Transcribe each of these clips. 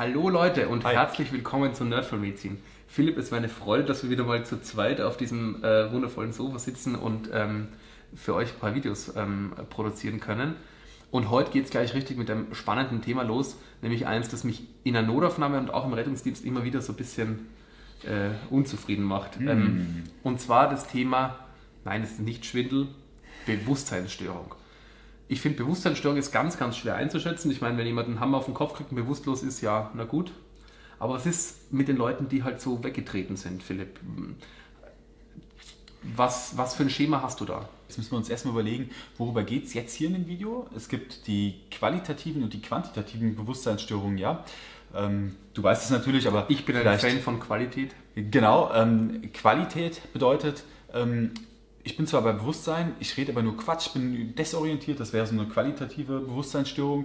Hallo Leute und Hi. herzlich willkommen zu Nerdful-Medizin. Philipp, es war eine Freude, dass wir wieder mal zu zweit auf diesem wundervollen Sofa sitzen und für euch ein paar Videos produzieren können. Und heute geht es gleich richtig mit einem spannenden Thema los, nämlich eins, das mich in der Notaufnahme und auch im Rettungsdienst immer wieder so ein bisschen unzufrieden macht. Und zwar das Thema, nein, es ist nicht Schwindel, Bewusstseinsstörung. Ich finde, Bewusstseinsstörung ist ganz, ganz schwer einzuschätzen. Ich meine, wenn jemand einen Hammer auf den Kopf kriegt und bewusstlos ist, ja, na gut. Aber was ist mit den Leuten, die halt so weggetreten sind, Philipp? Was für ein Schema hast du da? Jetzt müssen wir uns erstmal überlegen, worüber geht es jetzt hier in dem Video? Es gibt die qualitativen und die quantitativen Bewusstseinsstörungen, ja. Du weißt es natürlich, aber Ich bin ein Fan von Qualität. Genau, Qualität bedeutet, ich bin zwar bei Bewusstsein, ich rede aber nur Quatsch, ich bin desorientiert, das wäre so eine qualitative Bewusstseinsstörung.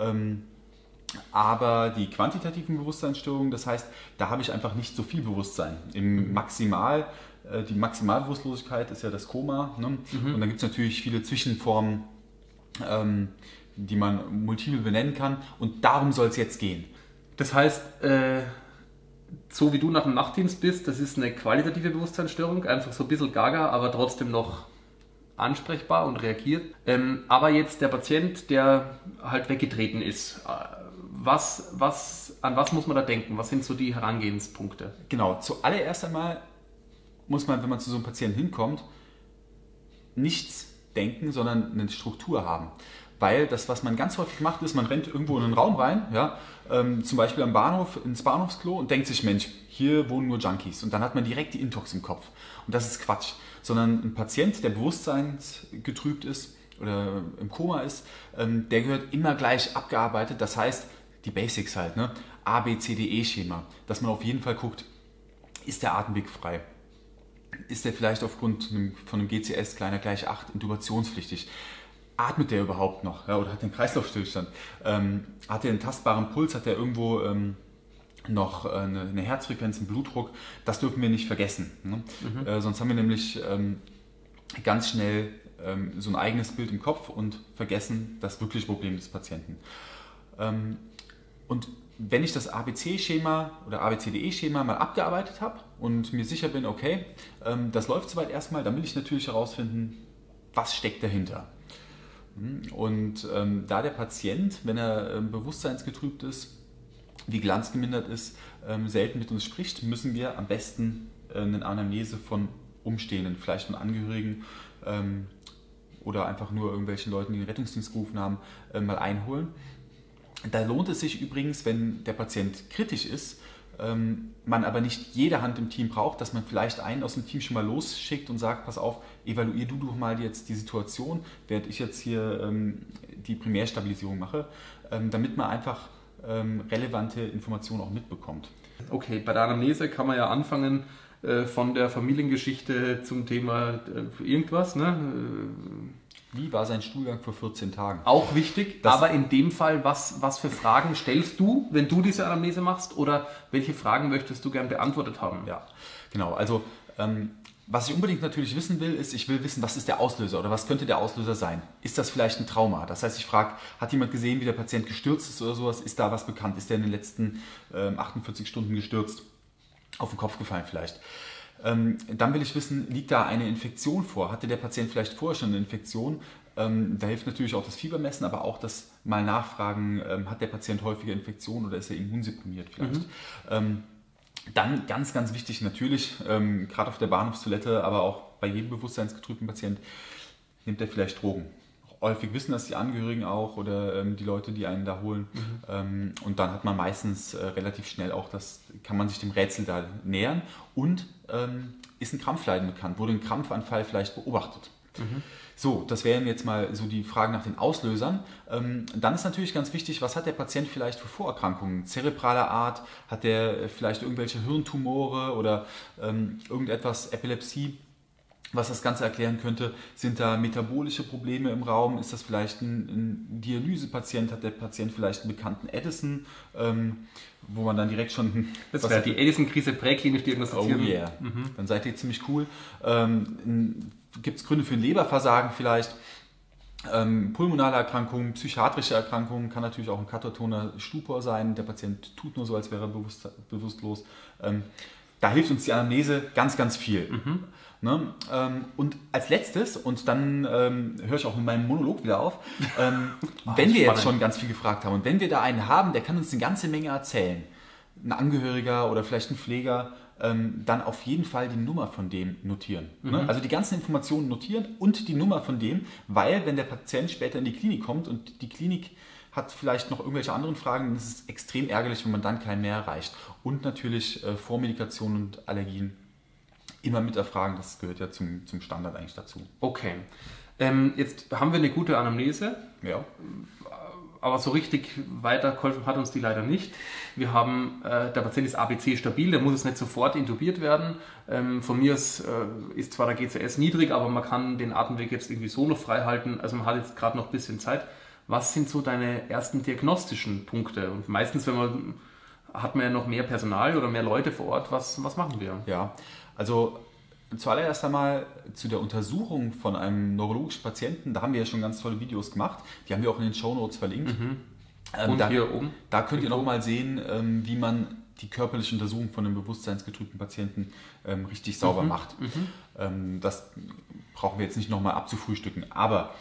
Aber die quantitativen Bewusstseinsstörungen, das heißt, da habe ich einfach nicht so viel Bewusstsein. Die Maximalbewusstlosigkeit ist ja das Koma, ne? Und dann gibt es natürlich viele Zwischenformen, die man multiple benennen kann, und darum soll es jetzt gehen. Das heißt, so wie du nach dem Nachtdienst bist, das ist eine qualitative Bewusstseinsstörung, einfach so ein bisschen gaga, aber trotzdem noch ansprechbar und reagiert. Aber jetzt der Patient, der halt weggetreten ist, an was muss man da denken? Was sind so die Herangehenspunkte? Genau, zuallererst einmal muss man, wenn man zu so einem Patienten hinkommt, nichts denken, sondern eine Struktur haben. Weil das, was man ganz häufig macht, ist, man rennt irgendwo in einen Raum rein, ja, zum Beispiel am Bahnhof, ins Bahnhofsklo, und denkt sich, Mensch, hier wohnen nur Junkies. Und dann hat man direkt die Intox im Kopf. Und das ist Quatsch. Sondern ein Patient, der bewusstseinsgetrübt ist oder im Koma ist, der gehört immer gleich abgearbeitet. Das heißt, die Basics halt, ne? A, B, C, D, E-Schema. Dass man auf jeden Fall guckt, ist der Atemweg frei? Ist der vielleicht aufgrund von einem GCS kleiner gleich 8 intubationspflichtig? Atmet der überhaupt noch, ja, oder hat der einen Kreislaufstillstand? Hat der einen tastbaren Puls? Hat der irgendwo noch eine Herzfrequenz, einen Blutdruck? Das dürfen wir nicht vergessen. Ne? Sonst haben wir nämlich ganz schnell so ein eigenes Bild im Kopf und vergessen das wirkliche Problem des Patienten. Und wenn ich das ABC-Schema oder ABCDE-Schema mal abgearbeitet habe und mir sicher bin, okay, das läuft soweit erstmal, dann will ich natürlich herausfinden, was steckt dahinter. Und da der Patient, wenn er bewusstseinsgetrübt ist, vigilanzgemindert ist, selten mit uns spricht, müssen wir am besten eine Anamnese von Umstehenden, vielleicht von Angehörigen oder einfach nur irgendwelchen Leuten, die den Rettungsdienst gerufen haben, mal einholen. Da lohnt es sich übrigens, wenn der Patient kritisch ist, man aber nicht jede Hand im Team braucht, dass man vielleicht einen aus dem Team schon mal losschickt und sagt, pass auf, evaluier du doch mal jetzt die Situation, während ich jetzt hier die Primärstabilisierung mache, damit man einfach relevante Informationen auch mitbekommt. Okay, bei der Anamnese kann man ja anfangen von der Familiengeschichte zum Thema irgendwas, ne? Wie war sein Stuhlgang vor 14 Tagen? Auch wichtig, aber in dem Fall, was für Fragen stellst du, wenn du diese Anamnese machst, oder welche Fragen möchtest du gern beantwortet haben? Ja, genau. Also was ich unbedingt natürlich wissen will, ist, ich will wissen, was ist der Auslöser oder was könnte der Auslöser sein? Ist das vielleicht ein Trauma? Das heißt, ich frage, hat jemand gesehen, wie der Patient gestürzt ist oder sowas? Ist da was bekannt? Ist der in den letzten 48 Stunden gestürzt? Auf den Kopf gefallen vielleicht? Dann will ich wissen, liegt da eine Infektion vor? Hatte der Patient vielleicht vorher schon eine Infektion? Da hilft natürlich auch das Fiebermessen, aber auch das mal nachfragen, hat der Patient häufige Infektionen oder ist er immunsupprimiert vielleicht? Dann ganz, ganz wichtig natürlich, gerade auf der Bahnhofstoilette, aber auch bei jedem bewusstseinsgetrübten Patient, nimmt er vielleicht Drogen. Häufig wissen das die Angehörigen auch oder die Leute, die einen da holen. Und dann hat man meistens relativ schnell auch kann man sich dem Rätsel da nähern. Und ist ein Krampfleiden bekannt? Wurde ein Krampfanfall vielleicht beobachtet? So, das wären jetzt mal so die Fragen nach den Auslösern. Dann ist natürlich ganz wichtig, was hat der Patient vielleicht für Vorerkrankungen? Zerebraler Art? Hat der vielleicht irgendwelche Hirntumore oder irgendetwas, Epilepsie? Was das Ganze erklären könnte, sind da metabolische Probleme im Raum? Ist das vielleicht ein Dialysepatient? Hat der Patient vielleicht einen bekannten Addison, wo man dann direkt schon... Das wäre die Addison-Krise präklinisch diagnostizieren. Oh yeah, dann seid ihr ziemlich cool. Gibt es Gründe für ein Leberversagen vielleicht? Pulmonale Erkrankungen, psychiatrische Erkrankungen, kann natürlich auch ein katatoner Stupor sein. Der Patient tut nur so, als wäre er bewusstlos. Da hilft uns die Anamnese ganz, ganz viel. Ne? Und als letztes, und dann höre ich auch mit meinem Monolog wieder auf, wenn wir jetzt schon ganz viel gefragt haben und wenn wir da einen haben, der kann uns eine ganze Menge erzählen, ein Angehöriger oder vielleicht ein Pfleger, dann auf jeden Fall die Nummer von dem notieren. Ne? Also die ganzen Informationen notieren und die Nummer von dem, weil wenn der Patient später in die Klinik kommt und die Klinik hat vielleicht noch irgendwelche anderen Fragen, dann ist es extrem ärgerlich, wenn man dann keinen mehr erreicht. Und natürlich Vormedikation und Allergien immer mit erfragen, das gehört ja zum Standard eigentlich dazu. Okay, jetzt haben wir eine gute Anamnese. Ja. Aber so richtig weitergeholfen hat uns die leider nicht. Wir haben, der Patient ist ABC stabil, der muss jetzt nicht sofort intubiert werden. Von mir ist zwar der GCS niedrig, aber man kann den Atemweg jetzt irgendwie so noch frei halten. Also man hat jetzt gerade noch ein bisschen Zeit. Was sind so deine ersten diagnostischen Punkte? Und meistens, hat man ja noch mehr Personal oder mehr Leute vor Ort. Was machen wir? Ja, also zuallererst einmal zu der Untersuchung von einem neurologischen Patienten, da haben wir ja schon ganz tolle Videos gemacht, die haben wir auch in den Shownotes verlinkt. Und hier oben? Da könnt ihr nochmal sehen, wie man die körperliche Untersuchung von einem bewusstseinsgetrübten Patienten richtig sauber macht. Das brauchen wir jetzt nicht nochmal abzufrühstücken, aber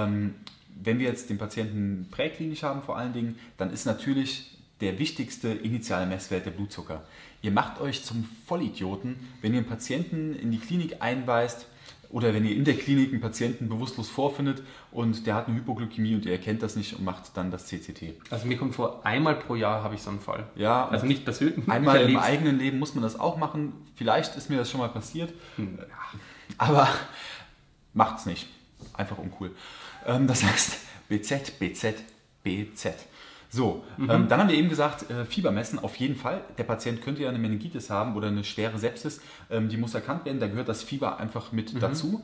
wenn wir jetzt den Patienten präklinisch haben vor allen Dingen, dann ist natürlich der wichtigste initiale Messwert der Blutzucker. Ihr macht euch zum Vollidioten, wenn ihr einen Patienten in die Klinik einweist oder wenn ihr in der Klinik einen Patienten bewusstlos vorfindet und der hat eine Hypoglykämie und ihr erkennt das nicht und macht dann das CCT. Also mir kommt vor, einmal pro Jahr habe ich so einen Fall. Ja, also nicht persönlich. Einmal im eigenen Leben muss man das auch machen. Vielleicht ist mir das schon mal passiert, aber macht's nicht. Einfach uncool. Das heißt BZ, BZ, BZ. So, dann haben wir eben gesagt, Fieber messen auf jeden Fall. Der Patient könnte ja eine Meningitis haben oder eine schwere Sepsis. Die muss erkannt werden, da gehört das Fieber einfach mit dazu.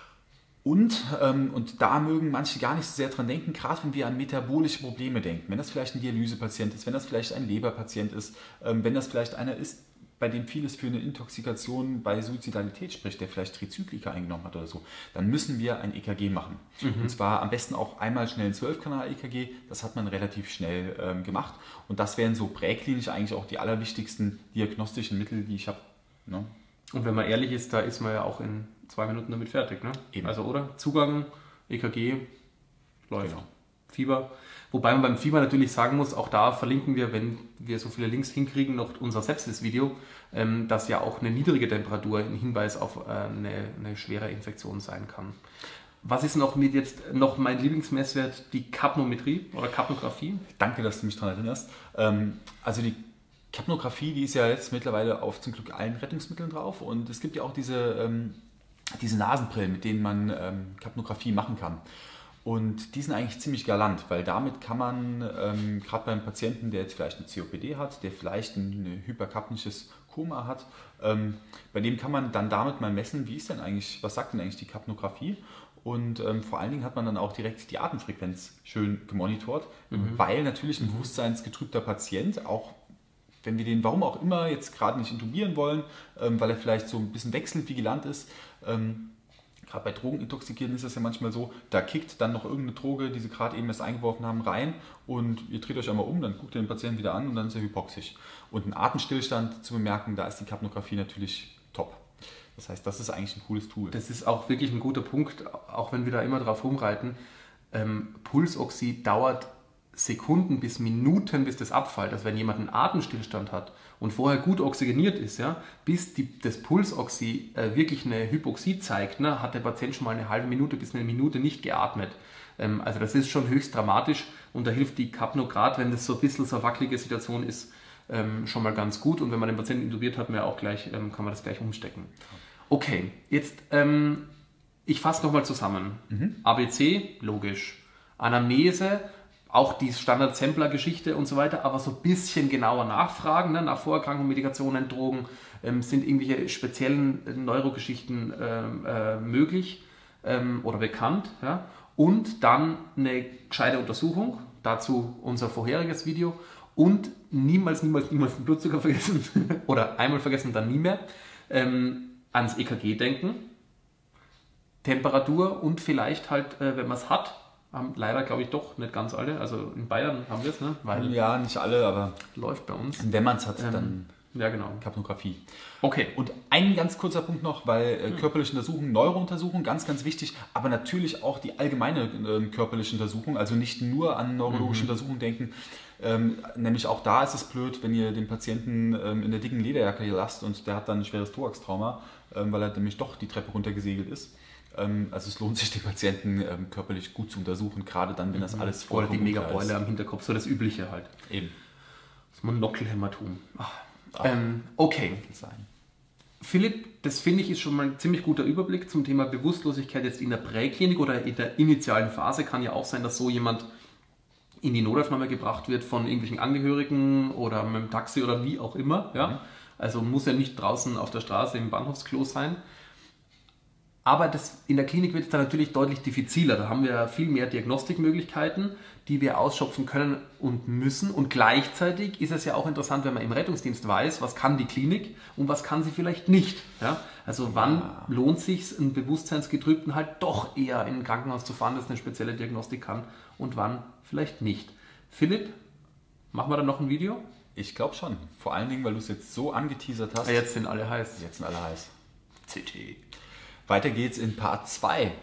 Und da mögen manche gar nicht so sehr dran denken, gerade wenn wir an metabolische Probleme denken. Wenn das vielleicht ein Dialysepatient ist, wenn das vielleicht ein Leberpatient ist, wenn das vielleicht einer ist, bei dem vieles für eine Intoxikation bei Suizidalität spricht, der vielleicht Trizyklika eingenommen hat oder so, dann müssen wir ein EKG machen. Und zwar am besten auch einmal schnell ein 12-Kanal-EKG, das hat man relativ schnell gemacht. Und das wären so präklinisch eigentlich auch die allerwichtigsten diagnostischen Mittel, die ich habe. Ne? Und wenn man ehrlich ist, da ist man ja auch in 2 Minuten damit fertig. Ne? Eben. Also oder? Zugang, EKG, läuft. Genau. Fieber. Wobei man beim Fieber natürlich sagen muss, auch da verlinken wir, wenn wir so viele Links hinkriegen, noch unser Sepsis-Video, dass ja auch eine niedrige Temperatur ein Hinweis auf eine schwere Infektion sein kann. Was ist noch mein Lieblingsmesswert, die Kapnometrie oder Kapnographie? Danke, dass du mich daran erinnerst. Also die Kapnographie, die ist ja jetzt mittlerweile auf zum Glück allen Rettungsmitteln drauf und es gibt ja auch diese Nasenbrillen, mit denen man Kapnographie machen kann. Und die sind eigentlich ziemlich galant, weil damit kann man, gerade beim Patienten, der jetzt vielleicht eine COPD hat, der vielleicht ein hyperkapnisches Koma hat, bei dem kann man dann damit mal messen, was sagt denn eigentlich die Kapnographie? Und vor allen Dingen hat man dann auch direkt die Atemfrequenz schön gemonitort, weil natürlich ein bewusstseinsgetrübter Patient, auch wenn wir den, warum auch immer, jetzt gerade nicht intubieren wollen, weil er vielleicht so ein bisschen wechselvigilant ist, gerade bei Drogenintoxikierten ist das ja manchmal so, da kickt dann noch irgendeine Droge, die sie gerade eben erst eingeworfen haben, rein und ihr dreht euch einmal um, dann guckt ihr den Patienten wieder an und dann ist er hypoxisch. Und ein Atemstillstand zu bemerken, da ist die Kapnographie natürlich top. Das heißt, das ist eigentlich ein cooles Tool. Das ist auch wirklich ein guter Punkt, auch wenn wir da immer drauf rumreiten. Pulsoxy dauert Sekunden bis Minuten, bis das abfällt. Also wenn jemand einen Atemstillstand hat und vorher gut oxygeniert ist, ja, bis das Pulsoxy wirklich eine Hypoxie zeigt, ne, hat der Patient schon mal eine halbe Minute bis eine Minute nicht geatmet. Also das ist schon höchst dramatisch und da hilft die Kapno, gerade wenn das so ein bisschen so eine wackelige Situation ist, schon mal ganz gut. Und wenn man den Patienten intubiert hat, kann man das gleich umstecken. Okay, jetzt ich fasse nochmal zusammen. ABC, logisch. Anamnese, auch die Standard-Sampler-Geschichte und so weiter, aber so ein bisschen genauer nachfragen, ne, nach Vorerkrankungen, Medikationen, Drogen, sind irgendwelche speziellen Neurogeschichten möglich oder bekannt. Ja? Und dann eine gescheite Untersuchung, dazu unser vorheriges Video und niemals den Blutzucker vergessen oder einmal vergessen, dann nie mehr, ans EKG denken, Temperatur und vielleicht halt, wenn man es hat, Haben leider, glaube ich, doch nicht ganz alle. Also in Bayern haben wir es, ne? Weil Ja, nicht alle, aber läuft bei uns. wenn man es hat, dann Ja, genau. Kapnographie. Okay. Und ein ganz kurzer Punkt noch, weil körperliche Untersuchungen, Neurountersuchungen, ganz, ganz wichtig, aber natürlich auch die allgemeine körperliche Untersuchung, also nicht nur an neurologische Untersuchungen denken. Nämlich auch da ist es blöd, wenn ihr den Patienten in der dicken Lederjacke hier lasst und der hat dann ein schweres Thoraxtrauma, weil er nämlich doch die Treppe runtergesegelt ist. Also es lohnt sich, den Patienten körperlich gut zu untersuchen, gerade dann, wenn das alles Oder die vollkommen unklar ist. Megabeule am Hinterkopf, so das Übliche halt. Eben. Das Monokelhämatom. Okay. Sein. Philipp, das finde ich ist schon mal ein ziemlich guter Überblick zum Thema Bewusstlosigkeit jetzt in der Präklinik oder in der initialen Phase. Kann ja auch sein, dass so jemand in die Notaufnahme gebracht wird von irgendwelchen Angehörigen oder mit dem Taxi oder wie auch immer. Ja? Also muss ja nicht draußen auf der Straße im Bahnhofsklo sein. Aber in der Klinik wird es dann natürlich deutlich diffiziler. Da haben wir viel mehr Diagnostikmöglichkeiten, die wir ausschöpfen können und müssen. Und gleichzeitig ist es ja auch interessant, wenn man im Rettungsdienst weiß, was kann die Klinik und was kann sie vielleicht nicht. Ja? Also wann lohnt es sich, einen Bewusstseinsgetrübten halt doch eher in ein Krankenhaus zu fahren, das eine spezielle Diagnostik kann und wann vielleicht nicht. Philipp, machen wir da noch ein Video? Ich glaube schon. Vor allen Dingen, weil du es jetzt so angeteasert hast. Jetzt sind alle heiß. Jetzt sind alle heiß. CT. Weiter geht's in Part 2.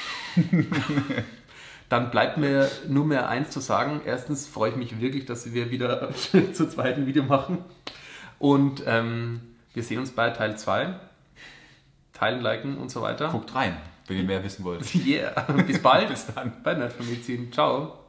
Dann bleibt mir nur mehr eins zu sagen. Erstens freue ich mich wirklich, dass wir wieder zu zweiten Video machen. Und wir sehen uns bei Teil 2. Teilen, liken und so weiter. Guckt rein, wenn ihr mehr wissen wollt. Yeah. Bis bald. Bis dann. Bei Nerdfamilien. Ciao.